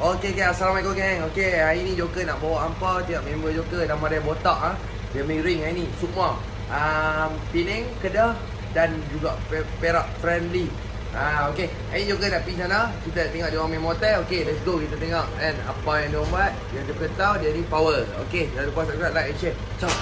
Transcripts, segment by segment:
Okey, Assalamualaikum geng. Okey, hari ni Joker nak bawa hampa tengok member Joker nama dia botak Dia miring hari ni semua. Penang, Kedah dan juga Perak friendly. Okey, hari ni Joker nak pergi sana. Kita tengok dia orang main motel. Okey, let's go kita tengok kan apa yang dia orang buat. Yang Joker tahu dia ni power. Okey, jangan lupa subscribe, like and share. Ciao.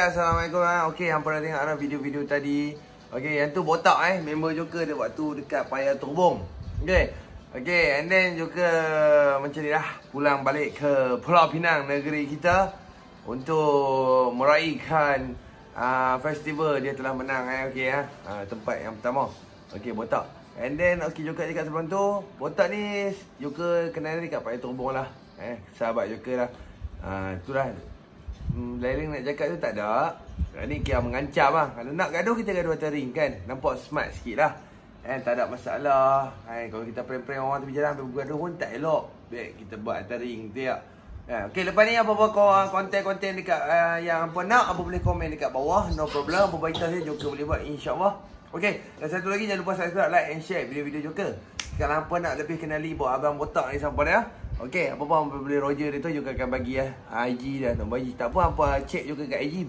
Assalamualaikum. Okey, hampa dah tengok video-video tadi. Okey, yang tu botak member Joker dia waktu dekat Paya Turbong. Okey. Okey, and then Joker macam ni lah, pulang balik ke Pulau Pinang, negeri kita, untuk meraihkan festival dia telah menang okey tempat yang pertama. Okey, botak. And then Joker cakap sebelum tu, botak ni Joker kenal dekat Paya Turbong lah. Sahabat Joker lah. Itulah. Lain nak cakap tu tak ada. Ni kira mengancam lah. Kalau nak gaduh, kita gaduh atas ring kan. Nampak smart sikit lah. Tak ada masalah. Kalau kita prank-prank orang tu berjalan sampai bergaduh pun tak elok. Baik kita buat atas ring tu ya. Okay, lepas ni apa-apa konten-konten dekat yang apa nak, apa boleh komen dekat bawah. No problem. Apa berita saya Joker boleh buat, insyaAllah. Okay, dan satu lagi jangan lupa subscribe, like and share video-video Joker. Kalau hampa nak lebih kenali buat abang botak ni sampai dia. Okey, apa-apa hampa boleh Roger dia tu juga akan bagi IG dah, nombor IG. Tak apa, hampa check juga kat IG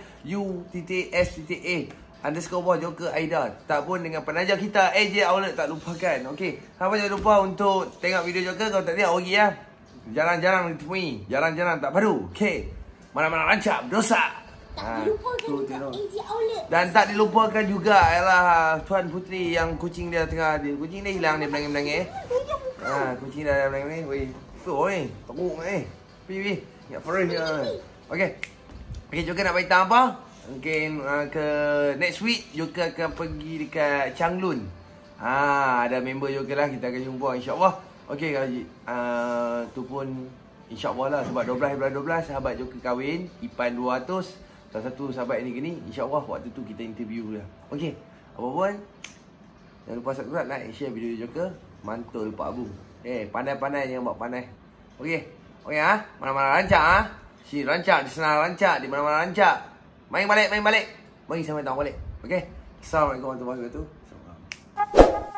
boyu_s_a_ Joker Aida. Tak pun dengan penaja kita AJ Outlet, tak lupakan. Okey, hampa jangan lupa untuk tengok video Joker. Kalau tak tengok pergi jarang-jarang ditemui, jarang-jarang tak padu. Okey, mana-mana rancak berdosa. Tak dilupakan juga AJ Outlet. Dan tak dilupakan juga ialah Tuan Putri yang kucing dia tengah kucing dia hilang, dia belangin-belangin. Kucing dia belangin. Weh, tu teruk Pi. Ingat Farid. Okey. Okey, Joker nak beritahu apa? Mungkin ke next week Joker akan pergi dekat Changlun. Ada member Joker lah, kita akan jumpa insya-Allah. Okey, kalau tu pun insya-Allah lah, sebab 12 sahabat Joker kahwin, Ipan 200. Salah satu sahabat ni gini, insya-Allah waktu tu kita interview dia. Okey. Apa pun jangan lupa subscribe, like, share video Joker. Mantul Pak Abu. Pandai-pandai jangan buat pandai. Okey. Okey mana-mana rancak Si rancak di sana, rancak di mana-mana rancak. Main balik. Bagi sampai tahu balik. Okey. Assalamualaikum warahmatullahi wabarakatuh.